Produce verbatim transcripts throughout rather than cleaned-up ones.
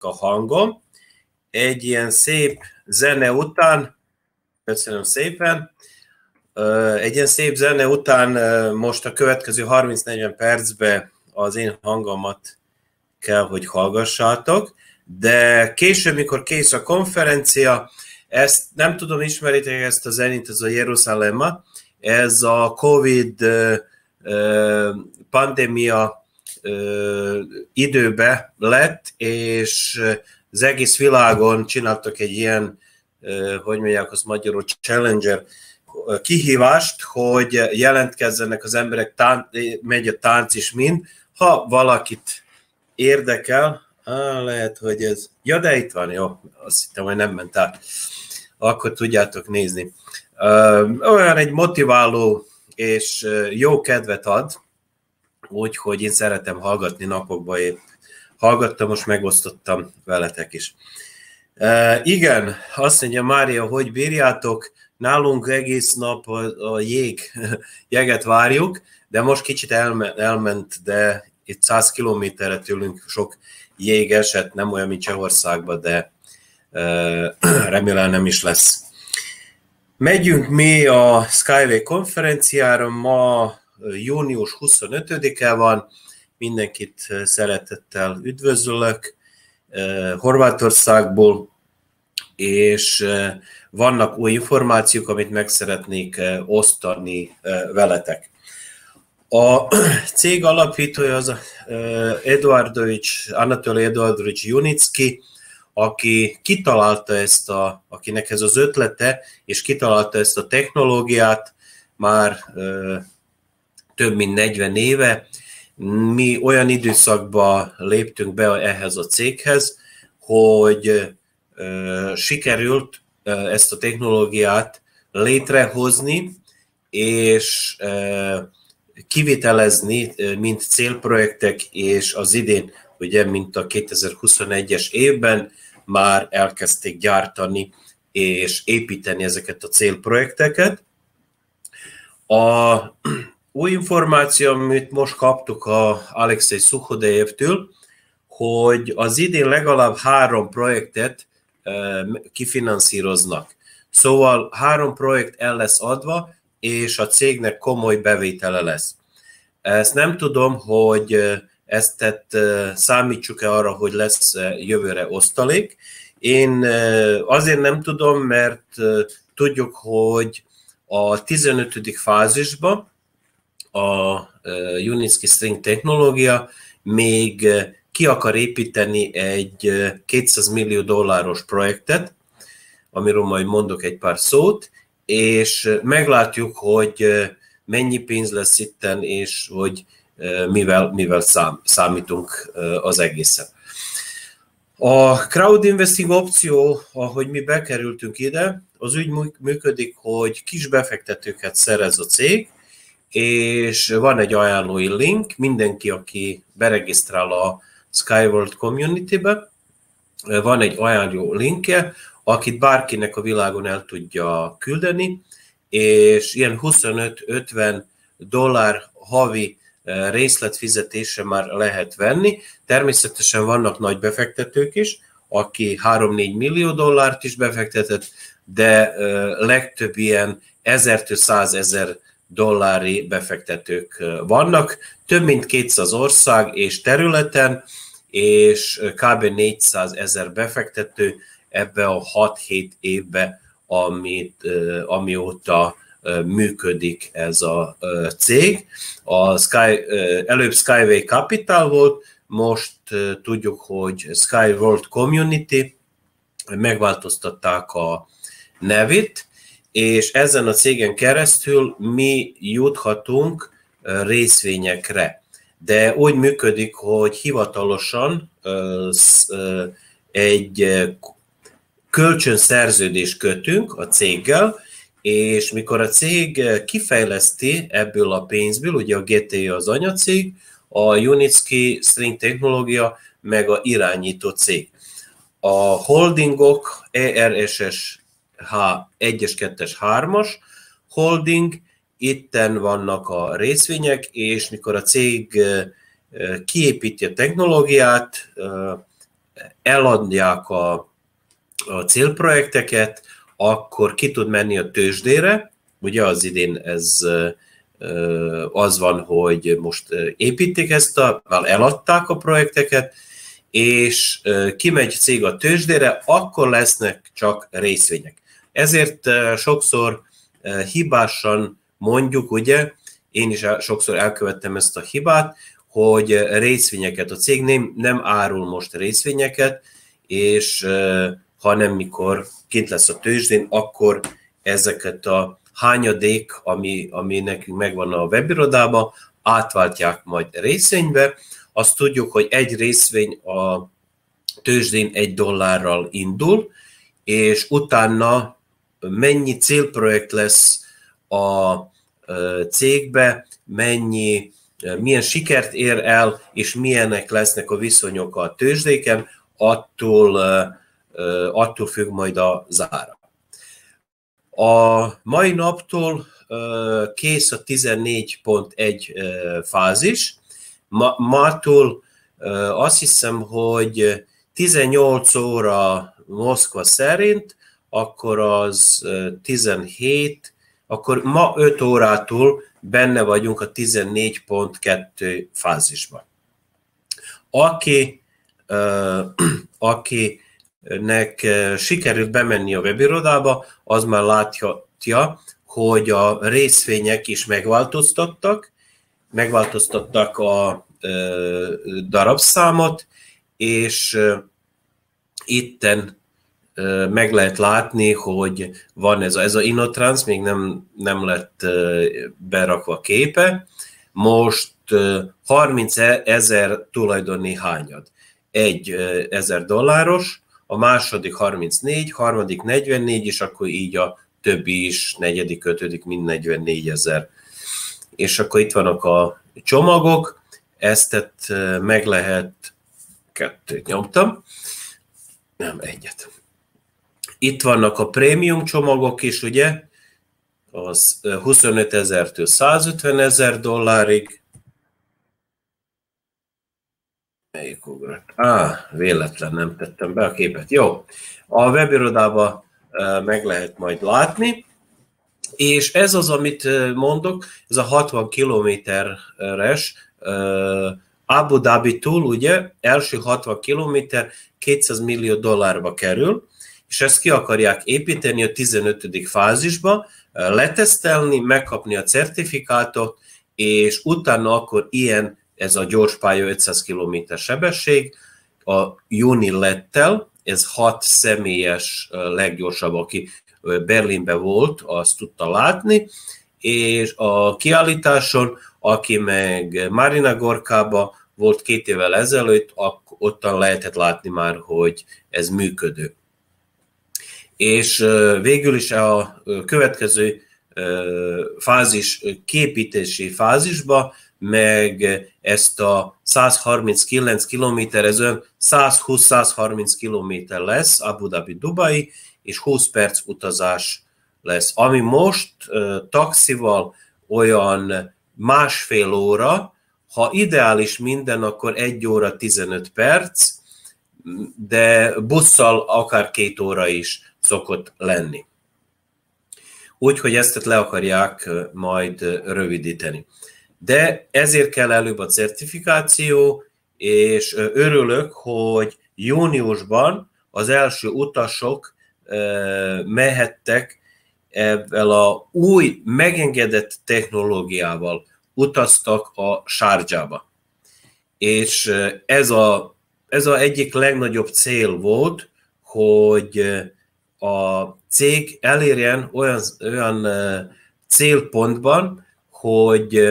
a hangom. Egy ilyen szép zene után, köszönöm szépen, egy ilyen szép zene után most a következő harminc-negyven percben az én hangomat kell, hogy hallgassátok, de később, mikor kész a konferencia, ezt nem tudom, ismeritek ezt a zenét, ez a Jeruzsálema, ez a Covid pandémia időben lett, és az egész világon csináltak egy ilyen, hogy mondják az magyarul, challenger kihívást, hogy jelentkezzenek az emberek, tán- megy a tánc is mind, ha valakit érdekel, á, lehet, hogy ez, ja, de itt van, jó, azt hittem, hogy nem ment át, akkor tudjátok nézni. Olyan egy motiváló és jó kedvet ad, úgyhogy én szeretem hallgatni napokban, épp hallgattam, most megosztottam veletek is. E, igen, azt mondja Mária, hogy bírjátok, nálunk egész nap a, a jég, jeget várjuk, de most kicsit elme, elment, de itt száz kilométerre tőlünk sok jég esett, nem olyan, mint Csehországban, de e, remélem nem is lesz. Megyünk mi a Skyway konferenciára, ma június huszonötödike van, mindenkit szeretettel üdvözlök Horvátországból, és vannak új információk, amit meg szeretnék osztani veletek. A cég alapítója az Eduardovics, Anatoli Eduardovics Junicki, aki kitalálta ezt a, akinek ez az ötlete, és kitalálta ezt a technológiát már több mint negyven éve. Mi olyan időszakba léptünk be ehhez a céghez, hogy uh, sikerült uh, ezt a technológiát létrehozni, és uh, kivitelezni, uh, mint célprojektek, és az idén, ugye, mint a kétezer-huszonegyes évben már elkezdték gyártani és építeni ezeket a célprojekteket. A új információ, amit most kaptuk a Alexei Szuhodejevtől, hogy az idén legalább három projektet kifinanszíroznak. Szóval három projekt el lesz adva, és a cégnek komoly bevétele lesz. Ezt nem tudom, hogy ezt tett, számítsuk-e arra, hogy lesz jövőre osztalék. Én azért nem tudom, mert tudjuk, hogy a tizenötödik fázisban a Junicki String technológia még ki akar építeni egy kétszáz millió dolláros projektet, amiről majd mondok egy pár szót, és meglátjuk, hogy mennyi pénz lesz itten, és hogy mivel, mivel szám, számítunk az egészen. A crowd investing opció, ahogy mi bekerültünk ide, az úgy működik, hogy kis befektetőket szerez a cég, és van egy ajánlói link, mindenki, aki beregisztrál a Skyworld Community-be, van egy ajánló linkje, akit bárkinek a világon el tudja küldeni, és ilyen huszonöt-ötven dollár havi részletfizetése már lehet venni. Természetesen vannak nagy befektetők is, aki három-négy millió dollárt is befektetett, de legtöbb ilyen ezertől százezer dollári befektetők vannak, több mint kétszáz ország és területen, és kb. négyszázezer befektető ebbe a hat-hét évbe, amit, amióta működik ez a cég. A Sky, előbb Skyway Capital volt, most tudjuk, hogy Sky World Community, megváltoztatták a nevét, és ezen a cégen keresztül mi juthatunk részvényekre. De úgy működik, hogy hivatalosan egy kölcsönszerződést kötünk a céggel, és mikor a cég kifejleszti ebből a pénzből, ugye a gé té az anyacég, a Junicki String technológia, meg a irányító cég. A holdingok E R S S H egyes, kettes, hármas holding, itten vannak a részvények, és mikor a cég kiépíti a technológiát, eladják a, a célprojekteket, akkor ki tud menni a tőzsdére. Ugye az idén ez az van, hogy most építik ezt, a, eladták a projekteket, és kimegy cég a tőzsdére, akkor lesznek csak részvények. Ezért sokszor hibásan mondjuk, ugye, én is sokszor elkövettem ezt a hibát, hogy részvényeket, a cég nem, nem árul most részvényeket, és hanem mikor kint lesz a tőzsdén, akkor ezeket a hányadék, ami, ami nekünk megvan a webirodában, átváltják majd részvénybe. Azt tudjuk, hogy egy részvény a tőzsdén egy dollárral indul, és utána mennyi célprojekt lesz a cégbe, mennyi, milyen sikert ér el, és milyenek lesznek a viszonyok a tőzsdéken, attól, attól függ majd a zára. A mai naptól kész a tizennégy pont egy fázis. Ma, mától azt hiszem, hogy tizennyolc óra Moszkva szerint, akkor az tizenhét, akkor ma öt órától benne vagyunk a tizennégy pont kettő fázisban. Aki, akinek sikerült bemenni a webirodába, az már látja, hogy a részvények is megváltoztattak, megváltoztattak a darabszámot, és itten meg lehet látni, hogy van ez a, ez a Inotrans, még nem, nem lett berakva képe. Most harminc ezer tulajdoni hányad. Egy ezer dolláros, a második harmincnégy, harmadik negyvennégy, és akkor így a többi is, negyedik, ötödik, mind negyvennégy ezer. És akkor itt vannak a csomagok, ezt meg lehet, kettőt nyomtam, nem egyet. Itt vannak a prémium csomagok is, ugye, az huszonöt ezertől százötven ezer dollárig. Melyik ugrott? Á, véletlen nem tettem be a képet. Jó, a webirodába meg lehet majd látni, és ez az, amit mondok, ez a hatvan kilométeres Abu Dhabi-tól, ugye, első hatvan kilométer kétszáz millió dollárba kerül, és ezt ki akarják építeni a tizenötödik fázisba, letesztelni, megkapni a certifikátot, és utána akkor ilyen, ez a gyorspálya ötszáz kilométer sebesség, a Unilettel, ez hat személyes leggyorsabb, aki Berlinben volt, azt tudta látni, és a kiállításon, aki meg Marina Gorkába volt két évvel ezelőtt, ottan lehetett látni már, hogy ez működő. És végül is a következő fázis, képítési fázisba, meg ezt a száz harminckilenc kilométer, ez olyan száz húsz száz harminc kilométer lesz Abu Dhabi Dubai, és húsz perc utazás lesz. Ami most taxival olyan másfél óra, ha ideális minden, akkor egy óra tizenöt perc, de busszal akár két óra is szokott lenni. Úgyhogy ezt le akarják majd rövidíteni. De ezért kell előbb a certifikáció, és örülök, hogy júniusban az első utasok mehettek ezzel a új megengedett technológiával, utaztak a Sharjahba. És ez a, ez a egyik legnagyobb cél volt, hogy a cég elérjen olyan, olyan célpontban, hogy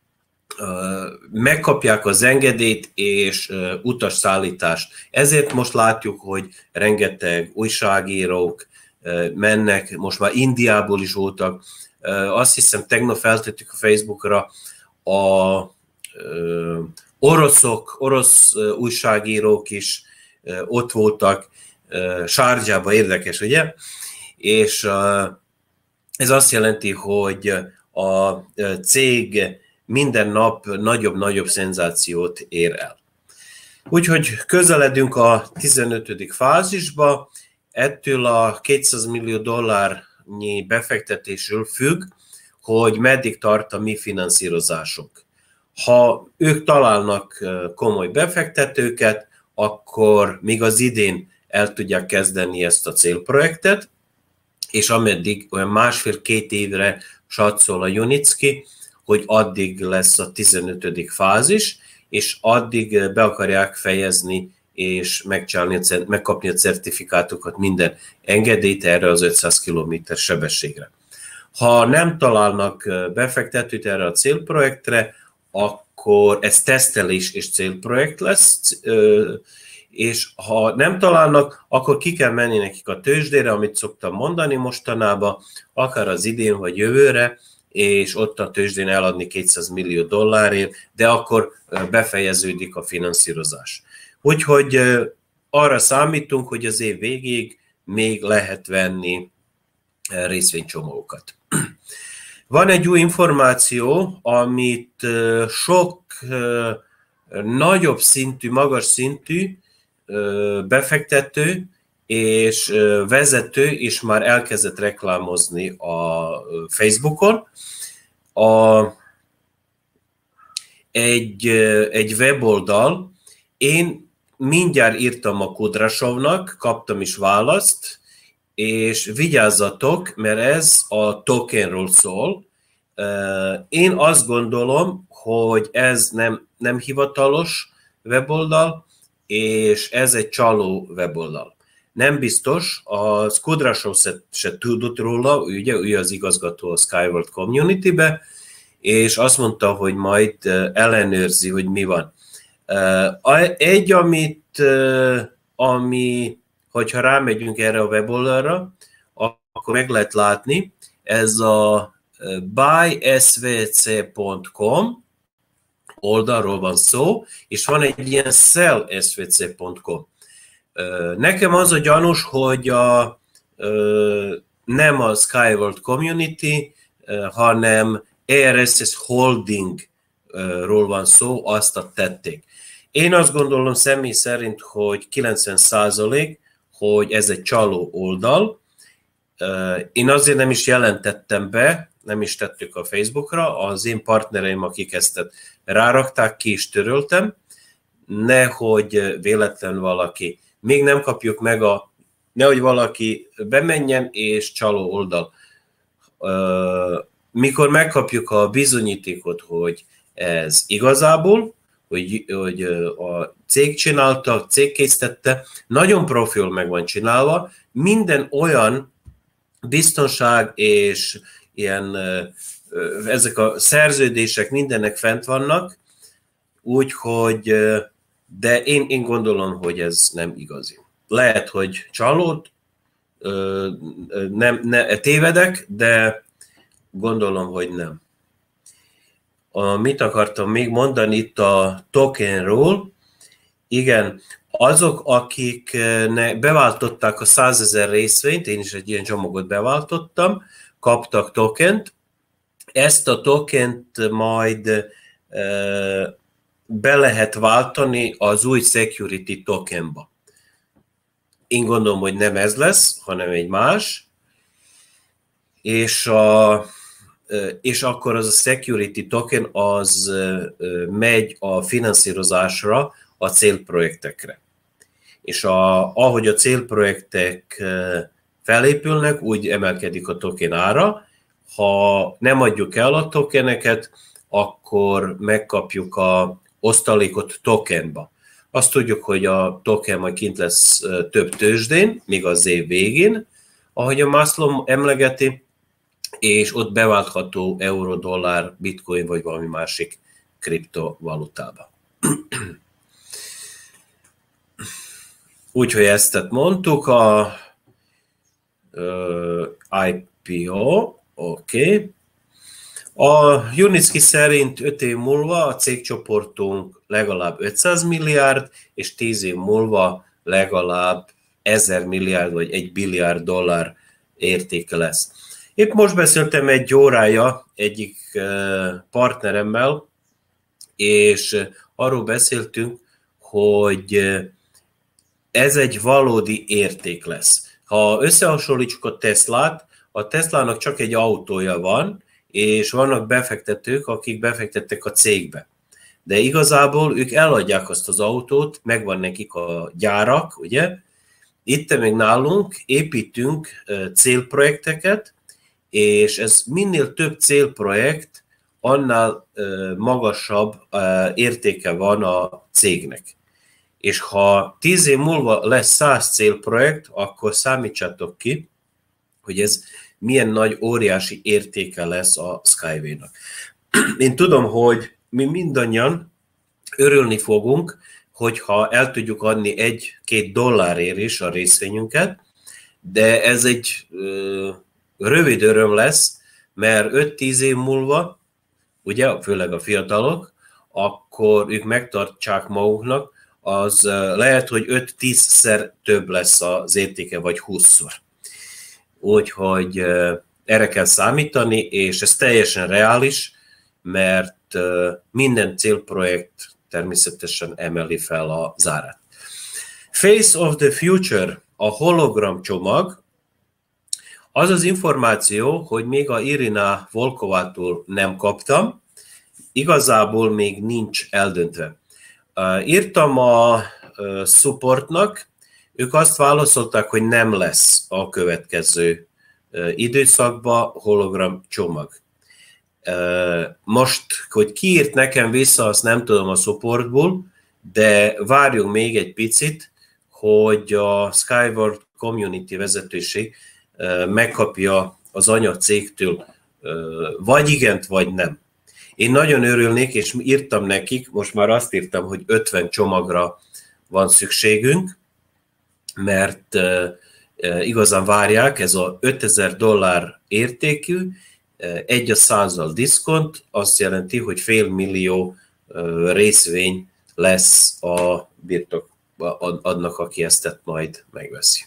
megkapják az engedélyt és utasszállítást. Ezért most látjuk, hogy rengeteg újságírók mennek, most már Indiából is voltak. Azt hiszem, tegnap feltettük a Facebookra, a oroszok, orosz újságírók is ott voltak, Sharjahban, érdekes, ugye? És ez azt jelenti, hogy a cég minden nap nagyobb-nagyobb szenzációt ér el. Úgyhogy közeledünk a tizenötödik fázisba, ettől a kétszáz millió dollárnyi befektetésről függ, hogy meddig tart a mi finanszírozásunk. Ha ők találnak komoly befektetőket, akkor még az idén el tudják kezdeni ezt a célprojektet, és ameddig olyan másfél-két évre satszol a Junicki, hogy addig lesz a tizenötödik fázis, és addig be akarják fejezni és megkapni a certifikátokat, minden engedélyt erre az ötszáz kilométer sebességre. Ha nem találnak befektetőt erre a célprojektre, akkor ez tesztelés és célprojekt lesz, és ha nem találnak, akkor ki kell menni nekik a tőzsdére, amit szoktam mondani mostanában, akár az idén vagy jövőre, és ott a tőzsdén eladni kétszáz millió dollárért, de akkor befejeződik a finanszírozás. Úgyhogy arra számítunk, hogy az év végéig még lehet venni részvénycsomókat. Van egy új információ, amit sok nagyobb szintű, magas szintű befektető és vezető is már elkezdett reklámozni a Facebookon. A, egy, egy weboldal, én mindjárt írtam a Kudrasovnak, kaptam is választ, és vigyázzatok, mert ez a tokenról szól. Én azt gondolom, hogy ez nem, nem hivatalos weboldal, és ez egy csaló weboldal. Nem biztos, a Kudrasov se, se tudott róla, ugye, ő az igazgató a Skyworld Community-be, és azt mondta, hogy majd ellenőrzi, hogy mi van. Egy, amit, ami, hogyha rámegyünk erre a weboldalra, akkor meg lehet látni, ez a buy s v c pont com oldalról van szó, és van egy ilyen sell s v c pont com. Nekem az a gyanús, hogy a, nem a Skyworld Community, hanem á er es es Holdingról van szó, azt a tették. Én azt gondolom személy szerint, hogy kilencven százalék, hogy ez egy csaló oldal. Én azért nem is jelentettem be, nem is tettük a Facebookra, az én partnereim, akik ezt rárakták, ki is töröltem, nehogy véletlen valaki, még nem kapjuk meg a, nehogy valaki bemenjen és csaló oldal. Mikor megkapjuk a bizonyítékot, hogy ez igazából, hogy, hogy a cég csinálta, a cég készítette, nagyon profil meg van csinálva, minden olyan biztonság és ilyen, ezek a szerződések mindennek fent vannak, úgyhogy, de én, én gondolom, hogy ez nem igazi. Lehet, hogy csalód, nem, ne, tévedek, de gondolom, hogy nem. A, mit akartam még mondani itt a tokenról? Igen, azok, akik beváltották a százezer részvényt, én is egy ilyen csomagot beváltottam, kaptak tokent, ezt a tokent majd e, be lehet váltani az új security tokenba. Én gondolom, hogy nem ez lesz, hanem egy más, és, a, és akkor az a security token az megy a finanszírozásra, a célprojektekre. És a, ahogy a célprojektek felépülnek, úgy emelkedik a token ára. Ha nem adjuk el a tokeneket, akkor megkapjuk a osztalékot tokenba. Azt tudjuk, hogy a token majd kint lesz több tőzsdén, még az év végén, ahogy a Maslow emlegeti, és ott beváltható euró, dollár, bitcoin vagy valami másik kriptovalutába. Úgyhogy ezt mondtuk, a uh, i pé o, oké. Okay. A Junicki szerint öt év múlva a cégcsoportunk legalább ötszáz milliárd, és tíz év múlva legalább ezer milliárd vagy egy billiárd dollár értéke lesz. Épp most beszéltem egy órája egyik partneremmel, és arról beszéltünk, hogy ez egy valódi érték lesz. Ha összehasonlítsuk a Teslát, a Teslának csak egy autója van, és vannak befektetők, akik befektettek a cégbe. De igazából ők eladják azt az autót, megvan nekik a gyárak, ugye? Itt még nálunk építünk célprojekteket, és ez minél több célprojekt, annál magasabb értéke van a cégnek. És ha tíz év múlva lesz száz célprojekt, akkor számítsatok ki, hogy ez milyen nagy, óriási értéke lesz a Skyway-nak. Én tudom, hogy mi mindannyian örülni fogunk, hogyha el tudjuk adni egy-két dollárért is a részvényünket, de ez egy ö, rövid öröm lesz, mert öt-tíz év múlva, ugye, főleg a fiatalok, akkor ők megtartsák maguknak, az lehet, hogy öt-tízszer több lesz az értéke, vagy húszszor. Úgyhogy erre kell számítani, és ez teljesen reális, mert minden célprojekt természetesen emeli fel a zárát. Face of the Future, a hologram csomag, az az információ, hogy még a Irina Volkovától nem kaptam, igazából még nincs eldöntve. Írtam a supportnak, ők azt válaszolták, hogy nem lesz a következő időszakban hologram csomag. Most, hogy ki írt nekem vissza, azt nem tudom a supportból, de várjunk még egy picit, hogy a Skyward Community vezetőség megkapja az anyacégtől vagy igent, vagy nem. Én nagyon örülnék, és írtam nekik, most már azt írtam, hogy ötven csomagra van szükségünk, mert uh, uh, igazán várják, ez a ötezer dollár értékű, uh, egy a százal diszkont, azt jelenti, hogy fél millió uh, részvény lesz a birtok adnak, aki ezt majd megveszi.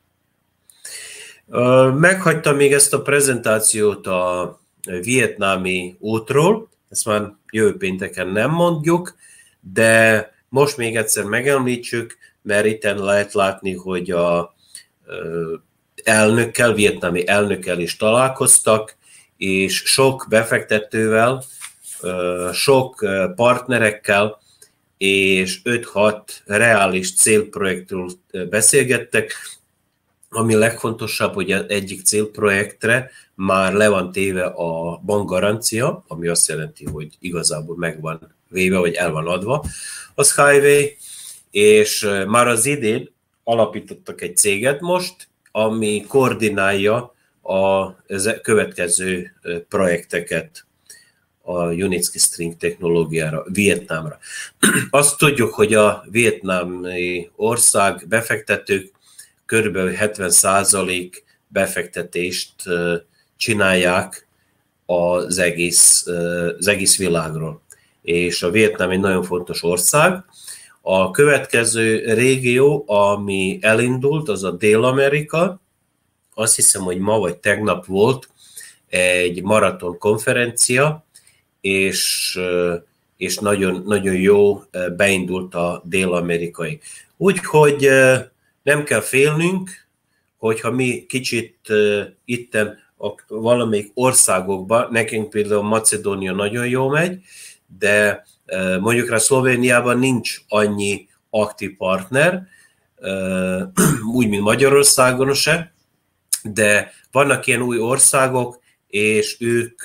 Uh, meghagytam még ezt a prezentációt a vietnámi útról, ezt már jövő pénteken nem mondjuk, de most még egyszer megemlítsük, mert itt lehet látni, hogy a elnökkel, vietnámi elnökkel is találkoztak, és sok befektetővel, sok partnerekkel, és öt-hat reális célprojektről beszélgettek, ami legfontosabb, hogy egyik célprojektre már le van téve a bankgarancia, ami azt jelenti, hogy igazából meg van véve, vagy el van adva a Skyway, és már az idén alapítottak egy céget most, ami koordinálja a következő projekteket a Unitsky String technológiára, Vietnámra. Azt tudjuk, hogy a vietnámi ország befektetők körülbelül hetven százalék befektetést csinálják az egész, az egész világról. És a Vietnám egy nagyon fontos ország. A következő régió, ami elindult, az a Dél-Amerika. Azt hiszem, hogy ma vagy tegnap volt egy maraton konferencia, és, és nagyon, nagyon jó beindult a dél-amerikai. Úgyhogy nem kell félnünk, hogyha mi kicsit itten valamelyik országokban, nekünk például Macedónia nagyon jó megy, de mondjuk rá Szlovéniában nincs annyi aktív partner, úgy, mint Magyarországon se, de vannak ilyen új országok, és ők,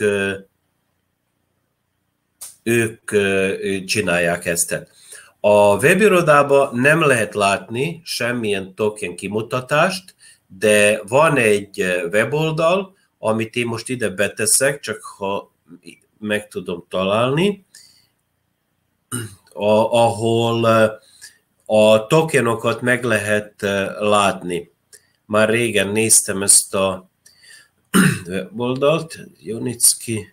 ők csinálják ezt. A webirodában nem lehet látni semmilyen token kimutatást, de van egy weboldal, amit én most ide beteszek, csak ha meg tudom találni, ahol a tokenokat meg lehet látni. Már régen néztem ezt a weboldalt, Unitsky,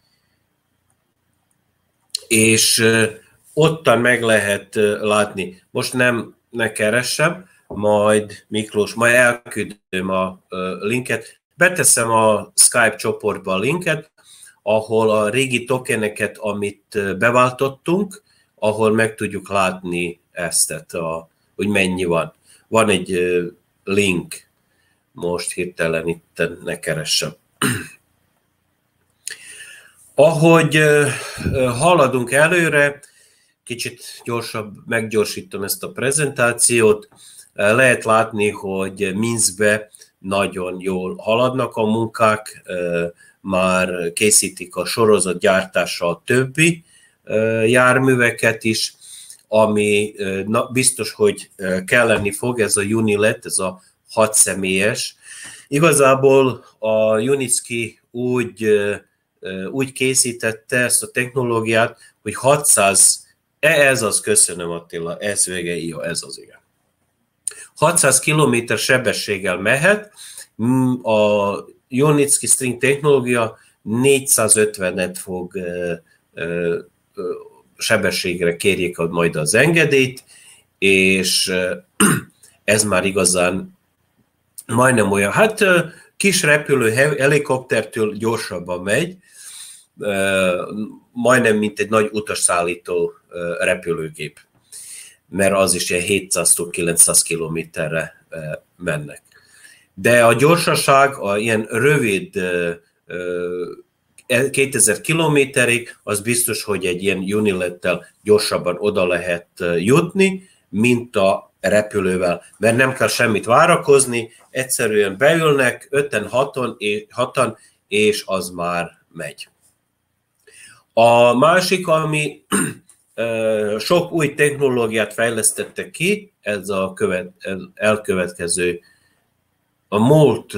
és ottan meg lehet látni. Most nem ne keressem, majd Miklós, majd elküldöm a linket. Beteszem a Skype csoportba a linket, ahol a régi tokeneket, amit beváltottunk, ahol meg tudjuk látni ezt, tehát a, hogy mennyi van. Van egy link, most hirtelen itt ne keressem. Ahogy haladunk előre, kicsit gyorsabb, meggyorsítom ezt a prezentációt, lehet látni, hogy Minskbe nagyon jól haladnak a munkák, már készítik a sorozatgyártásra a többi járműveket is, ami na, biztos, hogy kelleni fog, ez a Unilet, ez a hat személyes. Igazából a Unitsky úgy, úgy készítette ezt a technológiát, hogy hatszáz, ez az, köszönöm Attila, ez vége, jó, ez az, igen. hatszáz kilométer sebességgel mehet, a Unitsky String technológia négyszázötvenet fog sebességre kérjék majd az engedélyt, és ez már igazán majdnem olyan, hát kis repülő helikoptertől gyorsabban megy, majdnem mint egy nagy utasszállító repülőgép, mert az is ilyen hétszáztól kilencszáz kilométerre mennek. De a gyorsaság, a ilyen rövid kétezer kilométerig, az biztos, hogy egy ilyen Unilettel gyorsabban oda lehet jutni, mint a repülővel, mert nem kell semmit várakozni, egyszerűen beülnek öten, hatan, hatan, és az már megy. A másik, ami sok új technológiát fejlesztettek ki, ez a követ, ez elkövetkező, a múlt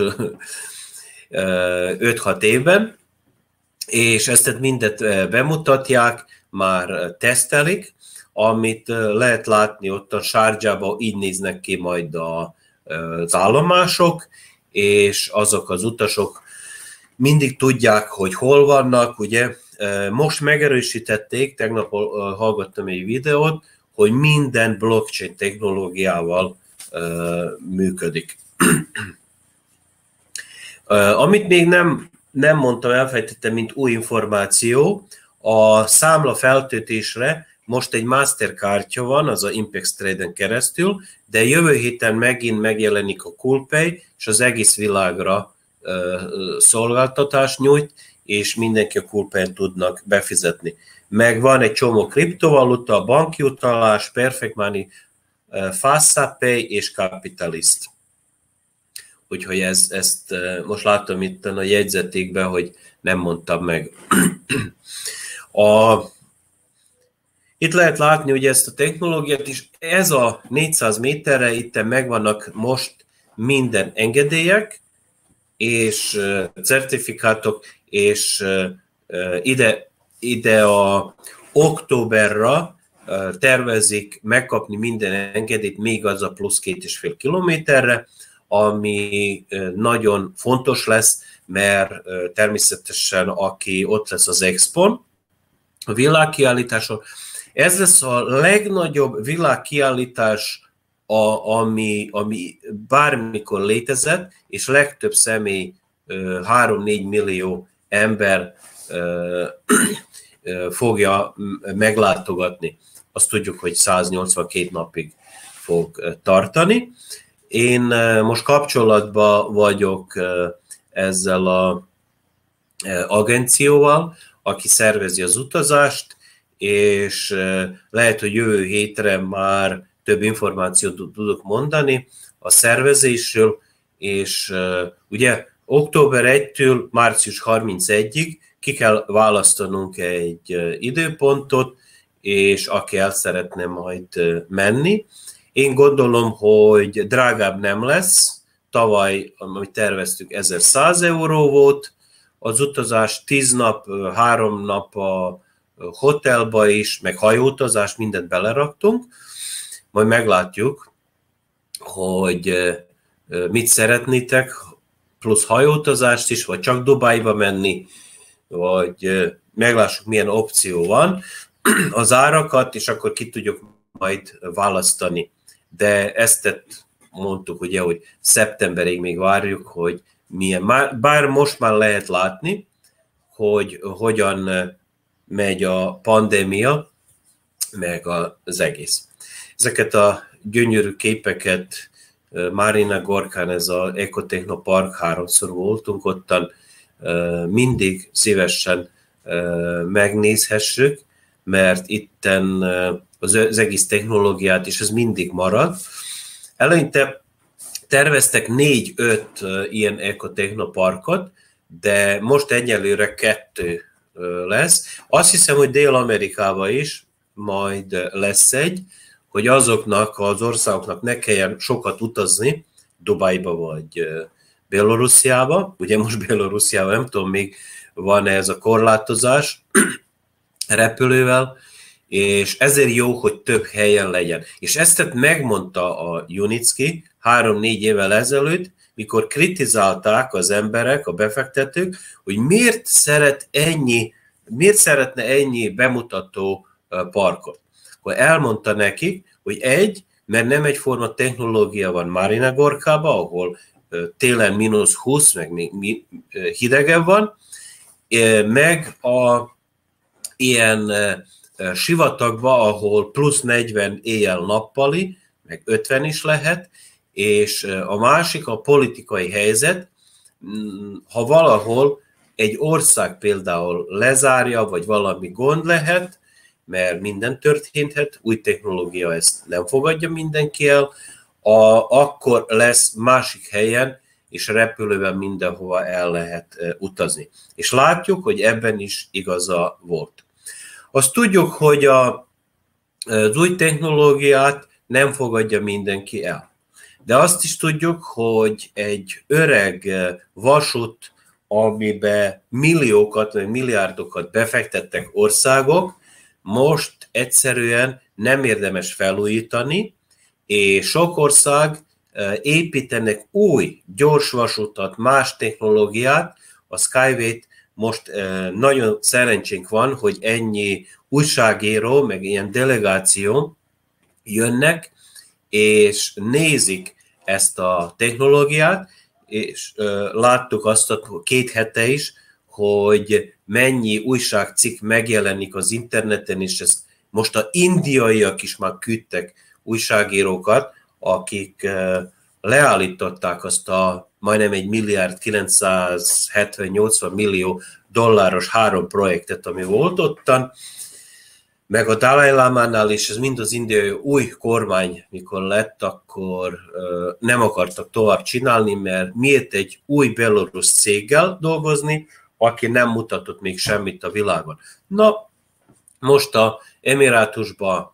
öt-hat évben, és ezt mindet bemutatják, már tesztelik, amit lehet látni ott a Sharjahban, így néznek ki majd az állomások, és azok az utasok mindig tudják, hogy hol vannak, ugye. Most megerősítették, tegnap hallgattam egy videót, hogy minden blockchain technológiával működik. Amit még nem, nem mondtam, elfejtettem, mint új információ, a számla feltöltésre most egy Masterkártya van, az a Impex Trade-en keresztül, de jövő héten megint megjelenik a Coolpay, és az egész világra szolgáltatást nyújt, és mindenki a Coolpay-en tudnak befizetni. Meg van egy csomó kriptovaluta, a banki utalás, Perfect Money, FastPay és Capitalist. Úgyhogy ez, ezt most látom itt a jegyzetékben, hogy nem mondtam meg. A, itt lehet látni ugye ezt a technológiát is. Ez a négyszáz méterre itt megvannak most minden engedélyek és certifikátok, és ide, ide a októberra tervezik megkapni minden engedélyt, még az a plusz két és fél kilométerre, ami nagyon fontos lesz, mert természetesen aki ott lesz az Expon, a világkiállításon, ez lesz a legnagyobb világkiállítás, a, ami, ami bármikor létezett, és legtöbb személy, három-négy millió ember fogja meglátogatni. Azt tudjuk, hogy száznyolcvankét napig fog tartani. Én most kapcsolatban vagyok ezzel az agencióval, aki szervezi az utazást, és lehet, hogy jövő hétre már több információt tudok mondani a szervezésről, és ugye október elsejétől március harmincegyedikéig ki kell választanunk egy időpontot, és aki el szeretne majd menni. Én gondolom, hogy drágább nem lesz. Tavaly, amit terveztük, ezerszáz euró volt. Az utazás tíz nap, három nap a hotelba is, meg hajóutazás, mindent beleraktunk. Majd meglátjuk, hogy mit szeretnétek, plusz hajóutazást is, vagy csak Dubájba menni, vagy meglássuk, milyen opció van. Az árakat, és akkor ki tudjuk majd választani. De ezt mondtuk, ugye, hogy szeptemberig még várjuk, hogy milyen. Bár most már lehet látni, hogy hogyan megy a pandémia, meg az egész. Ezeket a gyönyörű képeket Marina Gorkán, ez az Ecotechnopark, háromszor voltunk ottan, mindig szívesen megnézhessük, mert itten az egész technológiát is ez mindig marad. Eleinte terveztek négy-öt ilyen Ecotechnoparkot, de most egyelőre kettő lesz. Azt hiszem, hogy Dél-Amerikában is majd lesz egy, hogy azoknak az országoknak ne kelljen sokat utazni, Dubajba vagy Belorussziába. Ugye most Belorussziában nem tudom, még van ez a korlátozás repülővel, és ezért jó, hogy több helyen legyen. És ezt megmondta a Junicki három-négy évvel ezelőtt, mikor kritizálták az emberek, a befektetők, hogy miért szeret ennyi, miért szeretne ennyi bemutató parkot. Akkor elmondta nekik, hogy egy, mert nem egyforma technológia van Marina Gorkában, ahol télen mínusz húsz, meg még hidegebb van, meg a ilyen sivatagban, ahol plusz negyven éjjel-nappali, meg ötven is lehet, és a másik a politikai helyzet, ha valahol egy ország például lezárja, vagy valami gond lehet, mert minden történhet, új technológia ezt nem fogadja mindenki el, a, akkor lesz másik helyen, és repülőben mindenhova el lehet utazni. És látjuk, hogy ebben is igaza volt. Azt tudjuk, hogy a, az új technológiát nem fogadja mindenki el. De azt is tudjuk, hogy egy öreg vasút, amiben milliókat, vagy milliárdokat befektettek országok, most egyszerűen nem érdemes felújítani, és sok ország építenek új gyorsvasutat, más technológiát. A Skyway most nagyon szerencsénk van, hogy ennyi újságíró, meg ilyen delegáció jönnek, és nézik ezt a technológiát, és láttuk azt a két hete is, hogy mennyi újságcikk megjelenik az interneten, és ezt most a indiaiak is már küldtek újságírókat, akik leállították azt a majdnem egy milliárd kilencszázhetven-nyolcvan millió dolláros három projektet, ami volt ottan, meg a Dalai Lamánál is, ez mind az indiai új kormány, mikor lett, akkor nem akartak tovább csinálni, mert miért egy új belorusz céggel dolgozni, aki nem mutatott még semmit a világon. Na, most a Emirátusban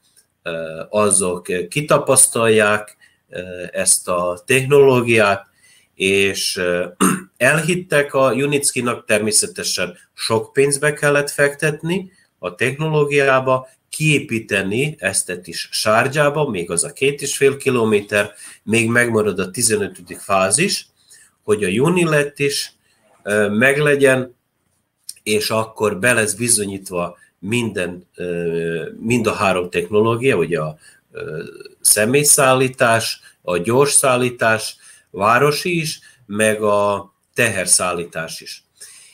azok kitapasztalják ezt a technológiát, és elhittek a Junickinak, természetesen sok pénzbe kellett fektetni a technológiába, kiépíteni ezt is Sharjahba, még az a két és fél kilométer, még megmarad a tizenötödik fázis, hogy a Unilet is meglegyen, és akkor be lesz bizonyítva minden, mind a három technológia, ugye a személyszállítás, a gyors szállítás, városi is, meg a teherszállítás is.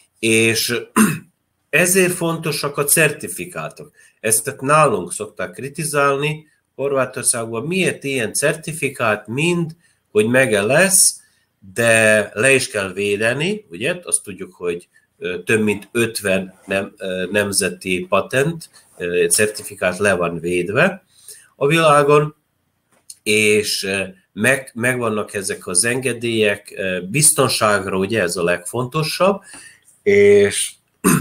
És ezért fontosak a certifikátok. Ezt nálunk szokták kritizálni Horvátországban, miért ilyen certifikát, mind, hogy mege lesz, de le is kell védeni, ugye? Azt tudjuk, hogy több mint ötven nem, nemzeti patent, certifikát le van védve a világon, és meg, megvannak ezek az engedélyek, biztonságra, ugye ez a legfontosabb, és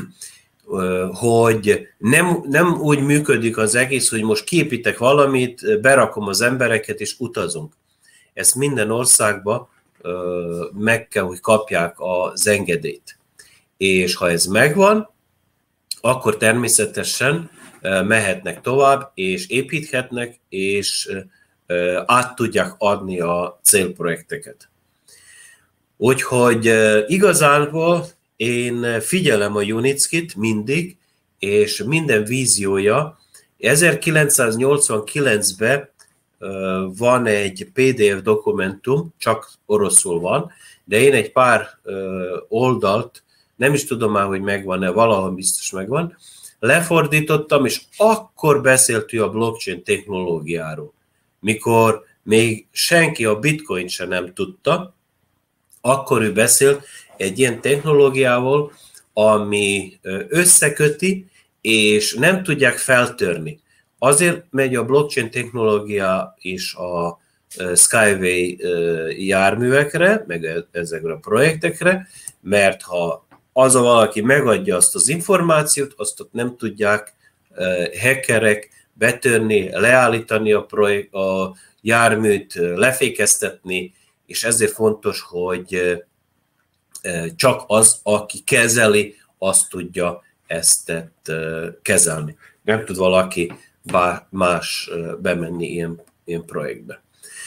hogy nem, nem úgy működik az egész, hogy most kiépítek valamit, berakom az embereket, és utazunk. Ezt minden országban meg kell, hogy kapják az engedélyt. És ha ez megvan, akkor természetesen mehetnek tovább, és építhetnek, és át tudják adni a célprojekteket. Úgyhogy igazából én figyelem a Junickit mindig, és minden víziója. ezerkilencszáznyolcvankilencben van egy pé dé ef dokumentum, csak oroszul van, de én egy pár oldalt, nem is tudom már, hogy megvan-e, valahol biztos megvan, lefordítottam, és akkor beszélt ő a blockchain technológiáról. mikor még senki a bitcoin sem nem tudta, akkor ő beszélt egy ilyen technológiával, ami összeköti, és nem tudják feltörni. Azért megy a blockchain technológia is a Skyway járművekre, meg ezekre a projektekre, mert ha az a valaki megadja azt az információt, azt ott nem tudják hackerek betörni, leállítani a, projekt, a járműt, lefékeztetni, és ezért fontos, hogy csak az, aki kezeli, azt tudja ezt kezelni. Nem tud valaki más bemenni ilyen, ilyen projektbe.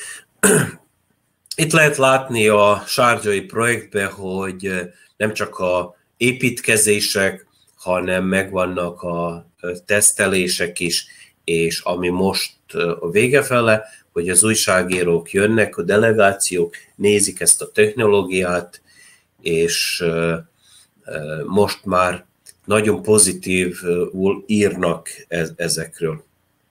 Itt lehet látni a sharjai projektben, hogy nem csak a építkezések, hanem megvannak a tesztelések is, és ami most a vége fele, hogy az újságírók jönnek, a delegációk nézik ezt a technológiát, és most már nagyon pozitívul írnak ezekről.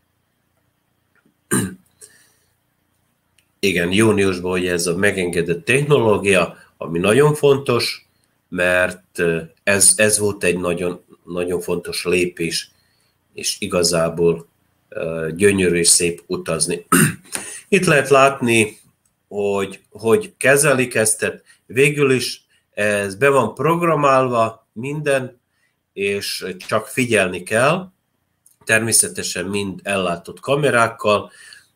Igen, júniusban hogy ez a megengedett technológia, ami nagyon fontos, mert ez, ez volt egy nagyon, nagyon fontos lépés, és igazából gyönyörű és szép utazni. Itt lehet látni, hogy, hogy kezelik ezt, végül is ez be van programálva minden, és csak figyelni kell, természetesen mind ellátott kamerákkal,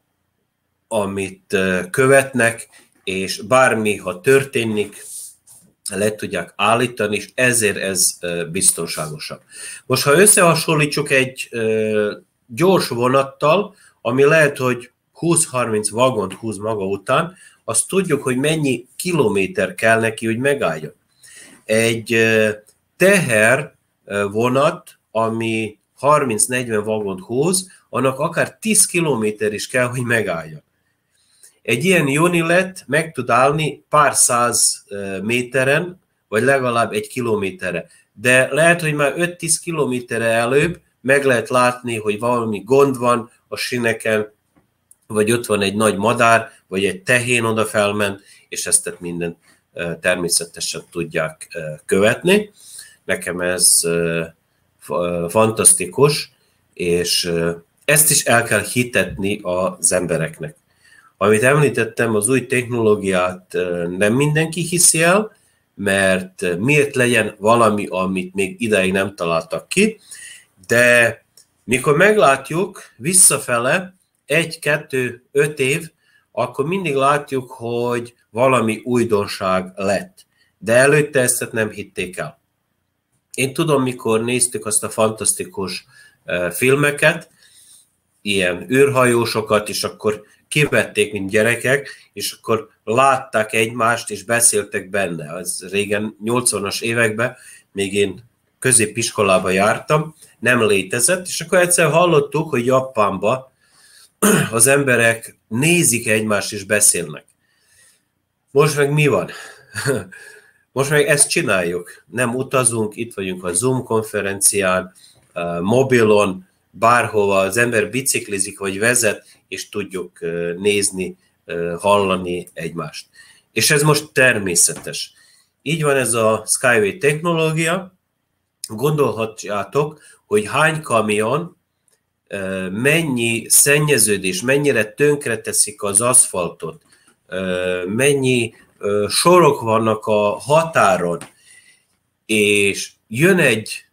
amit követnek, és bármi, ha történik, le tudják állítani, és ezért ez biztonságosabb. Most, ha összehasonlítsuk egy gyors vonattal, ami lehet, hogy húsz-harminc vagont húz maga után, azt tudjuk, hogy mennyi kilométer kell neki, hogy megálljon. Egy teher vonat, ami harminc-negyven vagont húz, annak akár tíz kilométer is kell, hogy megálljon. Egy ilyen Unilet meg tud állni pár száz méteren, vagy legalább egy kilométerre. De lehet, hogy már öt-tíz kilométerre előbb meg lehet látni, hogy valami gond van a sineken, vagy ott van egy nagy madár, vagy egy tehén oda felment, és ezt minden természetesen tudják követni. Nekem ez fantasztikus, és ezt is el kell hitetni az embereknek. Amit említettem, az új technológiát nem mindenki hiszi el, mert miért legyen valami, amit még ideig nem találtak ki, de mikor meglátjuk visszafele, egy, kettő, öt év, akkor mindig látjuk, hogy valami újdonság lett. De előtte ezt nem hitték el. Én tudom, mikor néztük azt a fantasztikus filmeket, ilyen űrhajósokat, és akkor kivették, mint gyerekek, és akkor látták egymást, és beszéltek benne. Az régen, nyolcvanas években, még én középiskolába jártam, nem létezett, és akkor egyszer hallottuk, hogy Japánban az emberek nézik egymást, és beszélnek. Most meg mi van? Most meg ezt csináljuk. Nem utazunk, itt vagyunk a Zoom konferencián, mobilon, bárhova az ember biciklizik, vagy vezet, és tudjuk nézni, hallani egymást. És ez most természetes. Így van ez a Skyway technológia. Gondolhatjátok, hogy hány kamion, mennyi szennyeződés, mennyire tönkreteszik az aszfaltot, mennyi sorok vannak a határon, és jön egy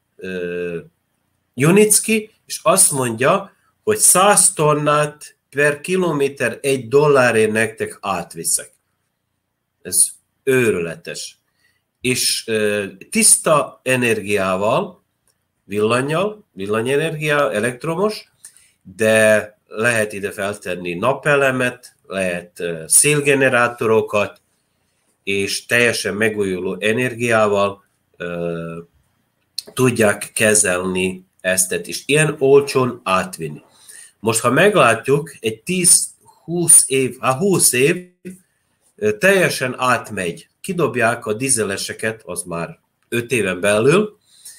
Junicki, és azt mondja, hogy száz tonnát per kilométer egy dollárért nektek átviszek. Ez őrületes. És tiszta energiával, villanyjal, villanyenergia, elektromos, de lehet ide feltenni napelemet, lehet szélgenerátorokat, és teljesen megújuló energiával uh, tudják kezelni ezt is. Ilyen olcsón átvinni. Most, ha meglátjuk, egy tíz-húsz év, ha húsz év uh, teljesen átmegy. Kidobják a dízeleseket, az már öt éven belül,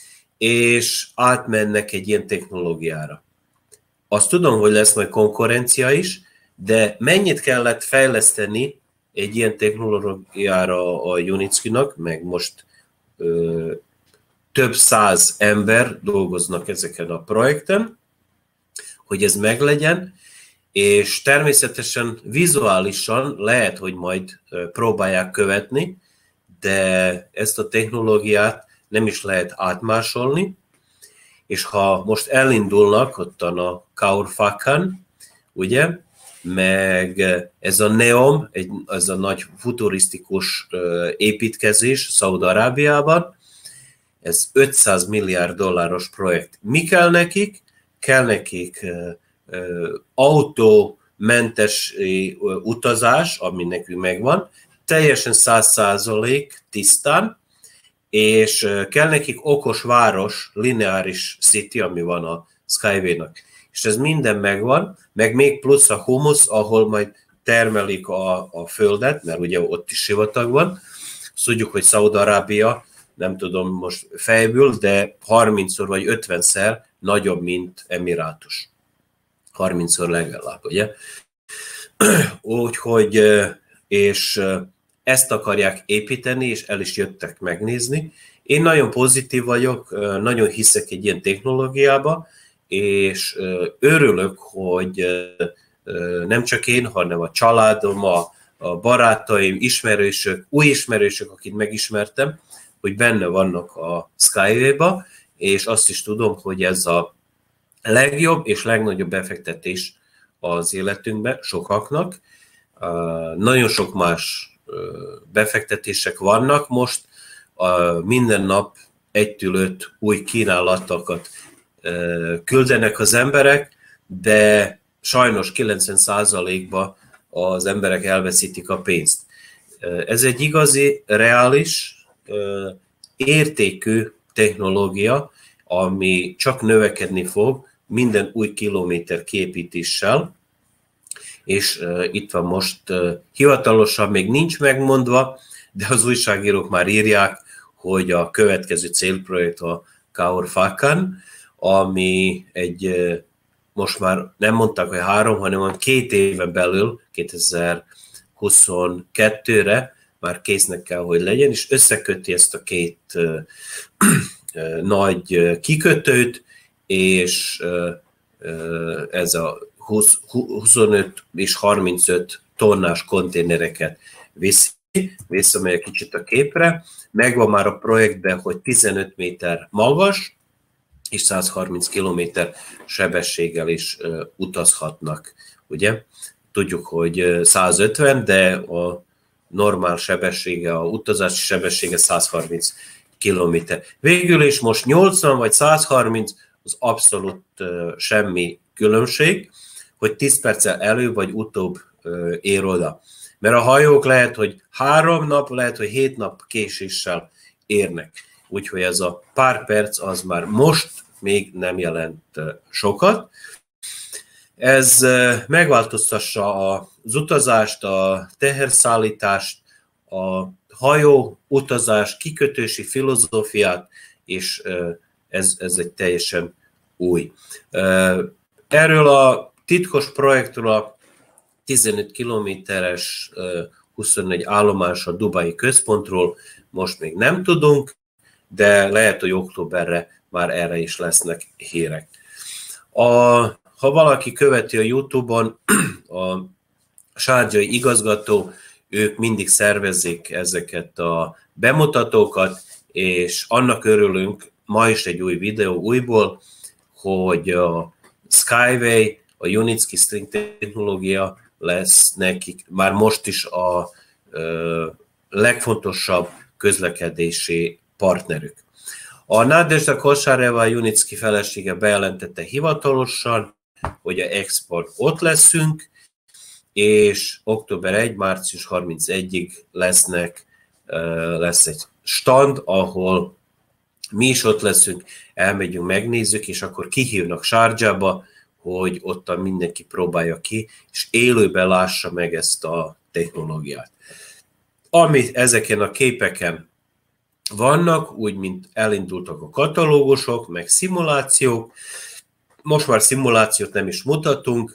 és átmennek egy ilyen technológiára. Azt tudom, hogy lesz majd konkurencia is, de mennyit kellett fejleszteni egy ilyen technológiára a Unitsky-nak, meg most ö, több száz ember dolgoznak ezeken a projekten, hogy ez meglegyen, és természetesen vizuálisan lehet, hogy majd próbálják követni, de ezt a technológiát nem is lehet átmásolni, és ha most elindulnak ottan a Kaur-Fakkan, ugye, meg ez a NEOM, egy, ez a nagy futurisztikus építkezés Szaúd-Arábiában, ez ötszáz milliárd dolláros projekt. Mi kell nekik? Kell nekik autómentes utazás, ami nekünk megvan, teljesen száz százalék tisztán, és kell nekik okos város, lineáris city, ami van a Skyway-nak. És ez minden megvan, meg még plusz a humusz, ahol majd termelik a, a földet, mert ugye ott is sivatag van. Azt tudjuk, hogy Szaúd-Arábia, nem tudom most fejből, de harmincszor vagy ötvenszer nagyobb, mint Emirátus. harmincszor legalább, ugye? Úgyhogy, és ezt akarják építeni, és el is jöttek megnézni. Én nagyon pozitív vagyok, nagyon hiszek egy ilyen technológiába, és örülök, hogy nem csak én, hanem a családom, a, a barátaim, ismerősök, új ismerősök, akit megismertem, hogy benne vannak a Skyway-ba, és azt is tudom, hogy ez a legjobb és legnagyobb befektetés az életünkben sokaknak. Nagyon sok más befektetések vannak most, minden nap egytől öt új kínálatokat küldenek az emberek, de sajnos kilencven százalékban az emberek elveszítik a pénzt. Ez egy igazi, reális, értékű technológia, ami csak növekedni fog minden új kilométer kiépítéssel, és uh, itt van most uh, hivatalosan még nincs megmondva, de az újságírók már írják, hogy a következő célprojekt a Kaur-Fakkan, ami egy, uh, most már nem mondták, hogy három, hanem van két éven belül, kétezer-huszonkettőre már késznek kell, hogy legyen, és összeköti ezt a két uh, uh, nagy uh, kikötőt, és uh, uh, ez a húsz, huszonöt és harmincöt tonnás konténereket viszi, visszamegyek kicsit a képre, megvan már a projektben, hogy tizenöt méter magas, és száz harminc kilométer sebességgel is uh, utazhatnak, ugye? Tudjuk, hogy száz ötven, de a normál sebessége, a utazási sebessége száz harminc kilométer. Végül is most nyolcvan vagy száz harminc, az abszolút uh, semmi különbség, hogy tíz perccel előbb vagy utóbb uh, ér oda. Mert a hajók lehet, hogy három nap, lehet, hogy hét nap késéssel érnek. Úgyhogy ez a pár perc az már most még nem jelent uh, sokat. Ez uh, megváltoztassa az utazást, a teherszállítást, a hajó utazás, kikötősi filozófiát, és uh, ez, ez egy teljesen új. Uh, erről a titkos projektről a tizenöt kilométeres huszonnégy állomás a Dubai központról most még nem tudunk, de lehet, hogy októberre már erre is lesznek hírek. A, ha valaki követi a YouTube-on, a sárgyai igazgató, ők mindig szervezik ezeket a bemutatókat, és annak örülünk, ma is egy új videó újból, hogy a Skyway, a Unitsky String technológia lesz nekik már most is a ö, legfontosabb közlekedési partnerük. A Nadezhda Košareva, a Unitsky felesége bejelentette hivatalosan, hogy a export ott leszünk, és október elseje, március harmincegyedikéig lesznek, ö, lesz egy stand, ahol mi is ott leszünk, elmegyünk, megnézzük, és akkor kihívnak Sharjahba, hogy ottan mindenki próbálja ki, és élőben lássa meg ezt a technológiát. Ami ezeken a képeken vannak, úgy, mint elindultak a katalógusok, meg szimulációk, most már szimulációt nem is mutatunk,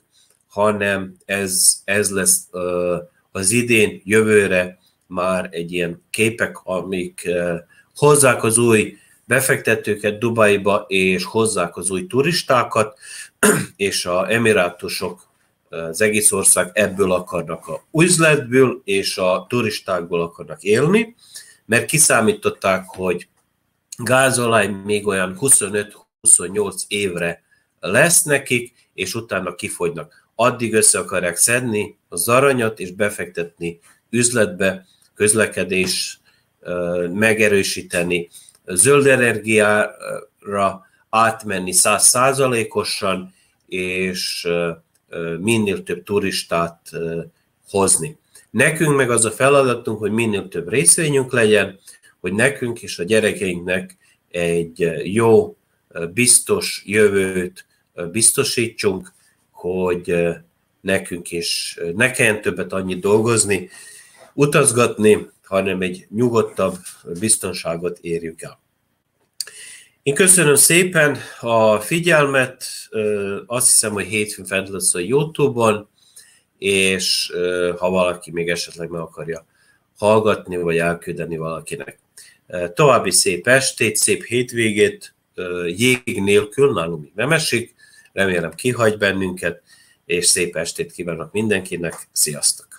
hanem ez, ez lesz az idén, jövőre már egy ilyen képek, amik hozzák az új befektetőket Dubajba, és hozzák az új turistákat, és az emirátusok, az egész ország ebből akarnak a üzletből, és a turistákból akarnak élni, mert kiszámították, hogy gázolaj még olyan huszonöt-huszonnyolc évre lesz nekik, és utána kifogynak. Addig össze akarják szedni az aranyat, és befektetni üzletbe, közlekedés, megerősíteni, zöld energiára átmenni száz százalékosan, és minél több turistát hozni. Nekünk meg az a feladatunk, hogy minél több részvényünk legyen, hogy nekünk és a gyerekeinknek egy jó, biztos jövőt biztosítsunk, hogy nekünk is ne kelljen többet annyit dolgozni, utazgatni, hanem egy nyugodtabb biztonságot érjük el. Én köszönöm szépen a figyelmet, azt hiszem, hogy hétfőn fent lesz a YouTube-on, és ha valaki még esetleg meg akarja hallgatni, vagy elküldeni valakinek. További szép estét, szép hétvégét, jég nélkül, nálunk még nem esik, remélem kihagy bennünket, és szép estét kívánok mindenkinek, sziasztok!